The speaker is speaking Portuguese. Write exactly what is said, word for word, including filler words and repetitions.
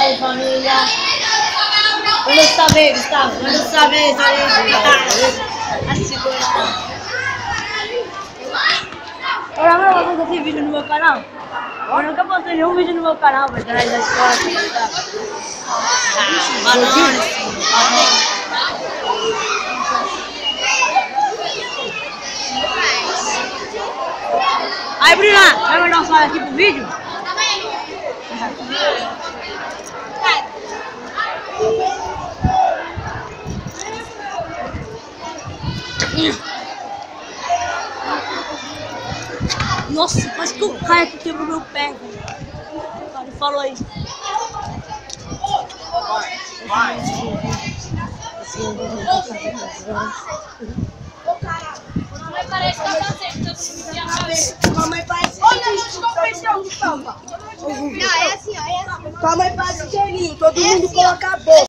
aí, família. Manda saber, Gustavo. Manda saber, tá aí. A segunda. Olha, meu, eu vou fazer vídeo no meu canal. Eu nunca postei nenhum vídeo no meu canal, mas atrás da escola, tá? Banana, aí, Bruna, vai mandar um salve aqui pro vídeo? Nossa, quase que eu caio aqui, quebrou meu pé, velho. Ele falou aí. Vai, vai. Mamãe parece que tá fazendo, todo mundo Mamãe parece que olha, deixa eu pensar um samba. Não, é assim, ó, é assim. Mamãe parece que todo mundo coloca a boca.